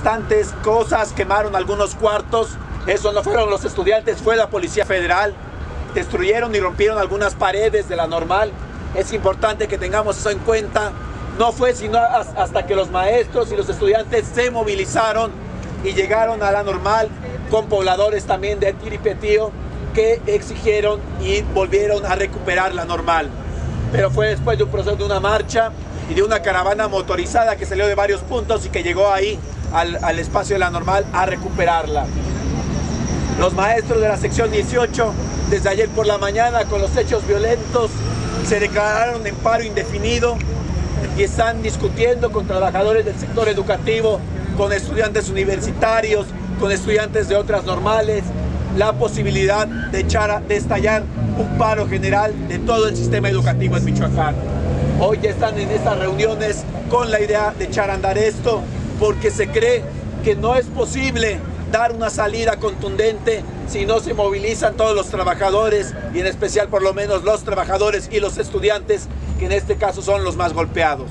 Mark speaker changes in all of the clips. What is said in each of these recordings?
Speaker 1: bastantes cosas, quemaron algunos cuartos. Eso no fueron los estudiantes, fue la Policía Federal. Destruyeron y rompieron algunas paredes de la Normal. Es importante que tengamos eso en cuenta. No fue sino hasta que los maestros y los estudiantes se movilizaron y llegaron a la Normal con pobladores también de Tiripetío que exigieron y volvieron a recuperar la Normal. Pero fue después de un proceso de una marcha y de una caravana motorizada que salió de varios puntos y que llegó ahí al espacio de la Normal a recuperarla. Los maestros de la sección 18, desde ayer por la mañana, con los hechos violentos, se declararon en paro indefinido y están discutiendo con trabajadores del sector educativo, con estudiantes universitarios, con estudiantes de otras normales, la posibilidad de estallar un paro general de todo el sistema educativo en Michoacán. Hoy ya están en estas reuniones con la idea de echar a andar esto, porque se cree que no es posible dar una salida contundente si no se movilizan todos los trabajadores, y en especial por lo menos los trabajadores y los estudiantes, que en este caso son los más golpeados.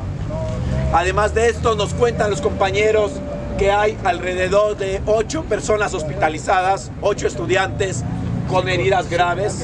Speaker 1: Además de esto, nos cuentan los compañeros que hay alrededor de 8 personas hospitalizadas, 8 estudiantes con heridas graves,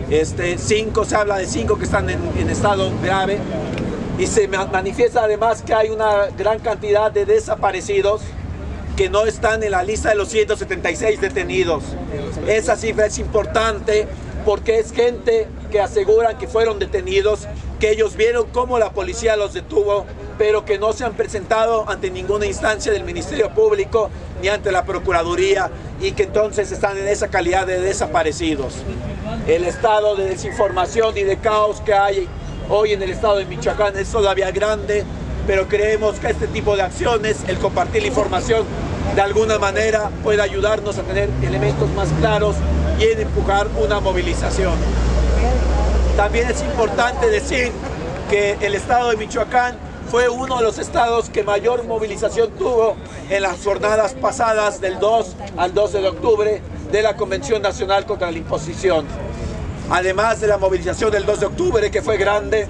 Speaker 1: se habla de 5 que están en estado grave, y se manifiesta además que hay una gran cantidad de desaparecidos que no están en la lista de los 176 detenidos. Esa cifra es importante porque es gente que aseguran que fueron detenidos, que ellos vieron cómo la policía los detuvo, pero que no se han presentado ante ninguna instancia del Ministerio Público ni ante la Procuraduría, y que entonces están en esa calidad de desaparecidos. El estado de desinformación y de caos que hay hoy en el estado de Michoacán es todavía grande, pero creemos que este tipo de acciones, el compartir la información, de alguna manera puede ayudarnos a tener elementos más claros y en empujar una movilización. También es importante decir que el estado de Michoacán fue uno de los estados que mayor movilización tuvo en las jornadas pasadas del 2 al 12 de octubre de la Convención Nacional contra la Imposición. Además de la movilización del 2 de octubre, que fue grande,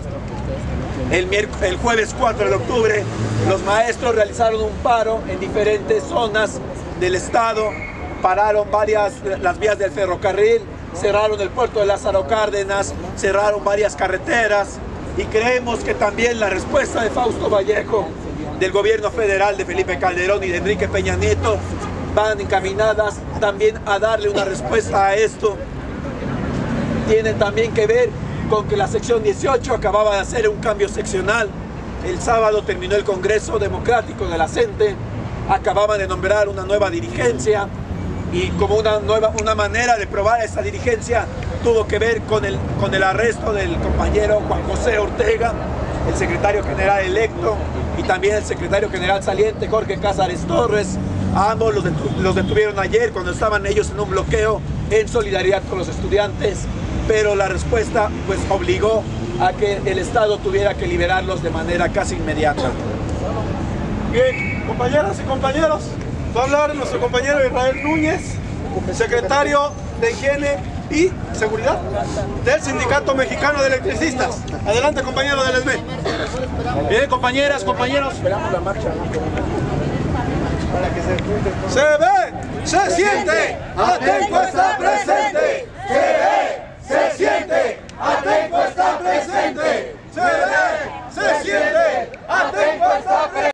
Speaker 1: el jueves 4 de octubre los maestros realizaron un paro en diferentes zonas del estado, pararon las vías del ferrocarril, cerraron el puerto de Lázaro Cárdenas, cerraron varias carreteras, y creemos que también la respuesta de Fausto Vallejo, del gobierno federal de Felipe Calderón y de Enrique Peña Nieto, van encaminadas también a darle una respuesta a esto. Tienen también que ver con que la sección 18 acababa de hacer un cambio seccional. El sábado terminó el Congreso Democrático de la CENTE, acababan de nombrar una nueva dirigencia, y como una manera de probar esa dirigencia tuvo que ver con el arresto del compañero Juan José Ortega, el secretario general electo, y también el secretario general saliente Jorge Cázares Torres. A ambos los detuvieron ayer cuando estaban ellos en un bloqueo en solidaridad con los estudiantes, pero la respuesta pues obligó a que el Estado tuviera que liberarlos de manera casi inmediata.
Speaker 2: Bien, compañeras y compañeros, va a hablar nuestro compañero Israel Núñez, el secretario de Higiene y Seguridad del Sindicato Mexicano de Electricistas. Adelante, compañero del ESME. Bien, compañeras, compañeros. Esperamos la marcha. Se ve, se siente, Atenco está presente. Se ve, se siente, Atenco está presente. Se ve, se siente, Atenco está presente.